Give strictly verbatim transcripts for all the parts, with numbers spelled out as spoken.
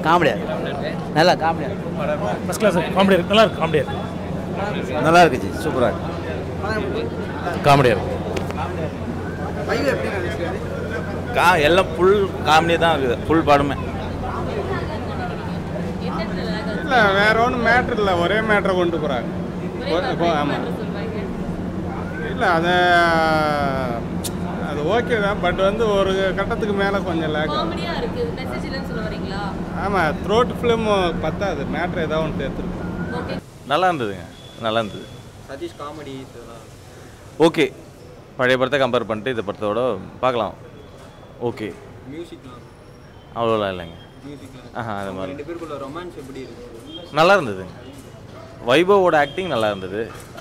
காமெடியா நல்லா காமெடியா ஃபர்ஸ்ட் கிளாஸ் காமெடியா இருக்கு நல்லா இருக்கு காமெடியா இருக்கு நல்லா இருக்குச்சு சூப்பராக இருக்கு காமெடியா இருக்கு கா எல்லாம் ஃபுல் காமெடி தான் இருக்குது ஃபுல் படமே இல்லை வேற ஒன்றும் மேட்ரு இல்லை ஒரே மேட்ரை கொண்டு போகிறாங்க ஆமாம் இல்லை அதை அது ஓகே தான் பட் வந்து ஒரு கட்டத்துக்கு மேலே கொஞ்சம் லேக் ஆமாம் த்ரோட் ஃபிலிம் பத்தாது மேட்ரு ஏதாவது ஒன்று சேர்த்துருக்கோம் நல்லா இருந்ததுங்க நல்லா இருந்தது சதீஷ் காமெடி ஓகே பழைய படத்தை கம்பேர் பண்ணிட்டு இந்த படத்தோட பார்க்கலாம் ஓகே மியூசிக்லாம் அவ்வளோலாம் இல்லைங்க மியூசிக்லாம் ஆஹா அது மாதிரி ரெண்டு பேருக்குள்ள ரொமான்ஸ் எப்படி இருக்கு நல்லா இருந்ததுங்க வைபவோட ஆக்டிங் நல்லா இருந்தது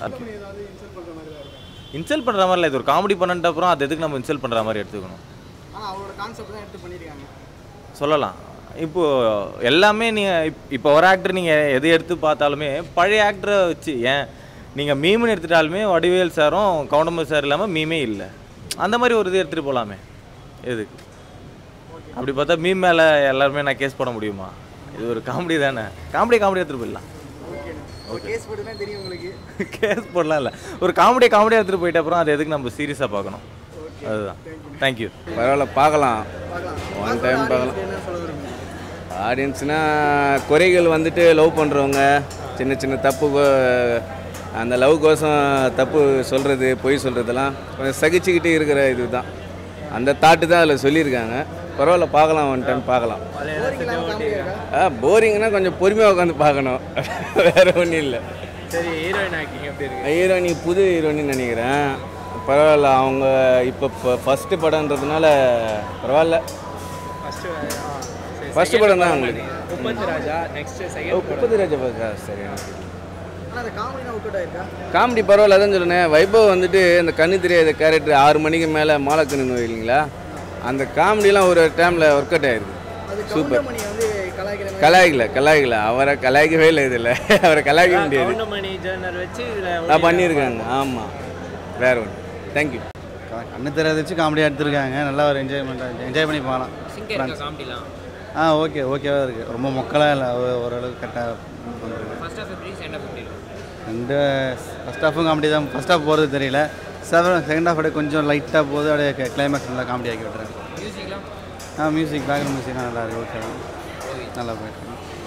இன்சல்ட் பண்ணுற மாதிரி இல்லை இது ஒரு காமெடி பண்ணிட்ட அப்புறம் அது எதுக்கு நம்ம இன்சல்ட் பண்ணுற மாதிரி எடுத்துக்கணும் ஆனால் அவரோட கான்செப்ட் தான் எடுத்து பண்ணியிருக்காங்க சொல்லலாம் இப்போது எல்லாமே நீங்கள் இப் இப்போ ஒரு ஆக்டர் நீங்கள் எது எடுத்து பார்த்தாலுமே பழைய ஆக்டரை வச்சு ஏன் நீங்கள் மீம்னு எடுத்துட்டாலுமே வடிவேல் சாரும் கவுண்டமர் சார் இல்லாமல் மீமே இல்லை அந்த மாதிரி ஒரு இது எடுத்துகிட்டு போகலாமே எதுக்கு அப்படி பார்த்தா மீம் மேலே எல்லாருமே நான் கேஸ் போட முடியுமா இது ஒரு காமெடி தானே காமெடி காமெடி எடுத்துகிட்டு போயிடலாம் கேஸ் போட்டுதான் தெரியும் உங்களுக்கு கேஸ் போடலாம் இல்லை ஒரு காமெடியை காமெடியாக எடுத்துகிட்டு போயிட்ட அப்புறம் அது எதுக்கு நம்ம சீரியஸாக பார்க்கணும் அதுதான் தேங்க்யூ பரவாயில்ல பார்க்கலாம் ஒன் டைம் பார்க்கலாம் ஆடியன்ஸ்னால் குறைகள் வந்துட்டு லவ் பண்ணுறவங்க சின்ன சின்ன தப்பு அந்த லவ் கோசம் தப்பு சொல்கிறது பொய் சொல்கிறதெல்லாம் கொஞ்சம் சகிச்சுக்கிட்டு இருக்கிற இது தான் அந்த தாட்டு தான் அதில் சொல்லியிருக்காங்க பரவாயில்ல பார்க்கலாம் ஒன் டைம் பார்க்கலாம் ஆ போரிங்னா கொஞ்சம் பொறுமையாக உட்காந்து பார்க்கணும் வேறு ஒன்றும் இல்லை சரி ஹீரோயின் ஆக்டிங் எப்படி இருக்கு ஹீரோயினி புது ஹீரோயின்னு நினைக்கிறேன் பரவாயில்ல அவங்க இப்போ இப்போ ஃபஸ்ட்டு படம்ன்றதுனால பரவாயில்ல ஃபஸ்ட்டு படம் தான் உங்களுக்கு முப்பத்தி ராஜா நெக்ஸ்ட் செகண்ட் முப்பத்தி ராஜா பார்த்தா சரி ஆனால் அந்த காமெடி தான் ஒர்க் ஆயிருக்கா காமெடி பரவாயில்ல தான் சொல்லுனேன் வைபவ் வந்துட்டு இந்த கண்ணு தெரியாத கேரக்டர் ஆறு மணிக்கு மேலே மாலக்கண்ணு நோய் இல்லைங்களா அந்த காமெடிலாம் ஒரு டைமில் ஒர்க் அவுட் ஆயிருக்கு சூப்பர் கலாய்க்கல கலாய்க்கல அவரை கலாய்க்கவே இல்லை இதில் அவரை கலாய்க்க முடியாது வச்சு நான் பண்ணியிருக்காங்க ஆமாம் வேற ஒன்று தேங்க்யூ கண்ணு தெரியாத வச்சு காமெடியாக எடுத்துருக்காங்க நல்லா ஒரு என்ஜாய்மெண்ட்டாக என்ஜாய் பண்ணி போகலாம் காமெடிலாம் ஆ ஓகே ஓகேவாக இருக்குது ரொம்ப மொக்கலாக இல்லை ஓரளவுக்கு கரெக்டாக ஃபர்ஸ்ட் ஆஃப் எப்படி செகண்ட் ஆஃப் எப்படி ரெண்டு ஃபஸ்ட் ஹாஃபும் காமெடி தான் ஃபஸ்ட் ஹாஃப் போகிறது தெரியல செவன் செகண்ட் ஹாஃப் அப்படியே கொஞ்சம் லைட்டாக போகுது அப்படியே கிளைமேக்ஸ் நல்லா காமெடி ஆக்கி விட்டுறாங்க மியூசிக்லாம் ஆ மியூசிக் பேக்ரவுண்ட் மியூசிக்லாம் நல்லா இருக்குது ஓகே நல்லா போயிட்டு